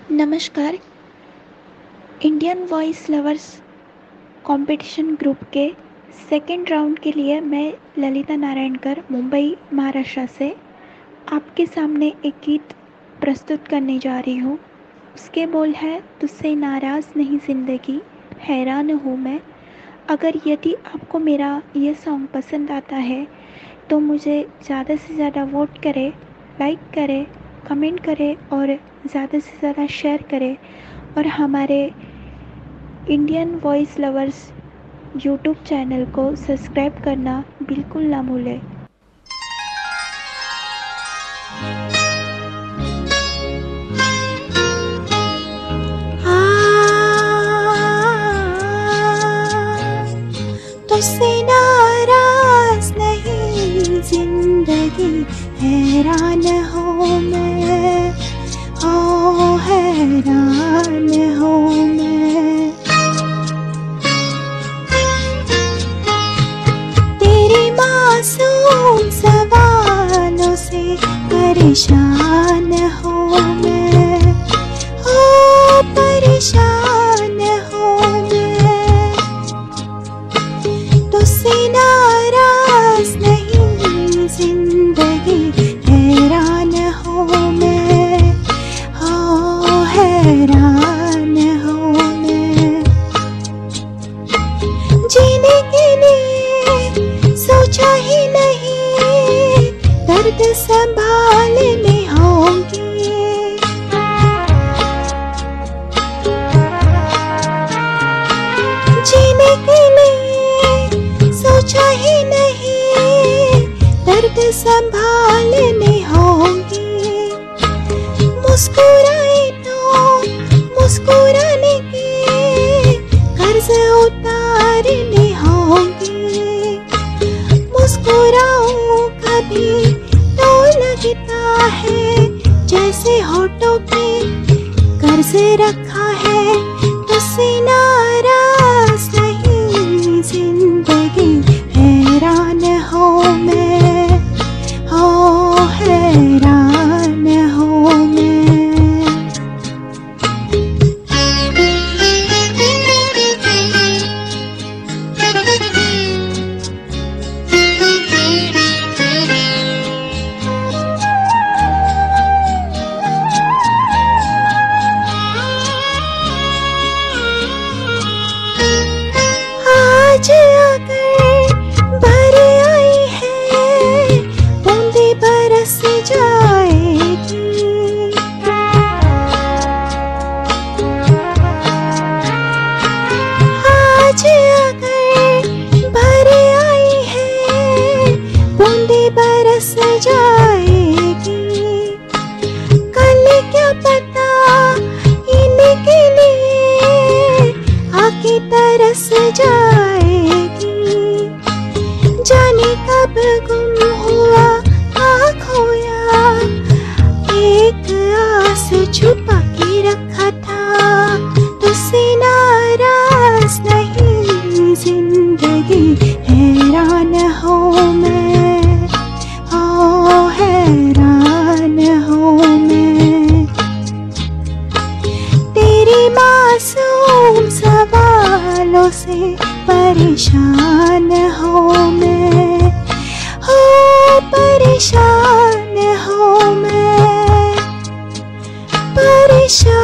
नमस्कार। Indian voice lovers competition group के second round के लिए मैं ललिता नारायणकर मुंबई महाराष्ट्र से आपके सामने एक गीत प्रस्तुत करने जा रही हूँ। उसके बोल है, तुझसे नाराज़ नहीं ज़िंदगी, हैरान हूँ मैं। अगर यदि आपको मेरा ये सॉन्ग पसंद आता है तो मुझे ज़्यादा से ज़्यादा वोट करें, लाइक करें, कमेंट करें और ज़्यादा से ज़्यादा शेयर करें और हमारे Indian voice lovers YouTube channel को सब्सक्राइब करना बिल्कुल ना भूलें। तुझसे नाराज नहीं जिंदगी, हैरान हूँ मैं, ओ हैरान हूँ मैं। तेरे मासूम सवालों से परेशान हूँ मैं, ओ परेशान हूँ मैं। तुझसे नाराज नहीं जिंदगी, हैरान हूँ मैं, ओ हैरान हूँ मैं। जीने के लिए सोचा ही नहीं, दर्द संभालने होंगे। जीने के लिए सोचा ही नहीं, दर्द संभालने होंगे। मुस्कुराए तो मुस्कुराने के कर्ज उतारने होंगे। मुस्कुराऊं कभी तो लगता है जैसे होठों पे कर्ज रखा है। तुझसे नाराज नहीं जिंदगी, हैरान हूँ मैं, ओ हैरान हूँ मैं। आज अगर भर आई है, बूंदे बरस जाएगी। आज अगर भर आई है, बूंदे बरस जाएगी। कल क्या पता इनके लिए आके तरस जाएगी। जाने कब गुम हुआ खोया, एक आस छुपा के रखा था। तुझसे नाराज नहीं जिंदगी, हैरान हूँ मैं, ओ हैरान हूँ मैं। तेरे मासूम सवालों से परेशान हूँ मैं, हो परेशान हूँ मैं, परेशान।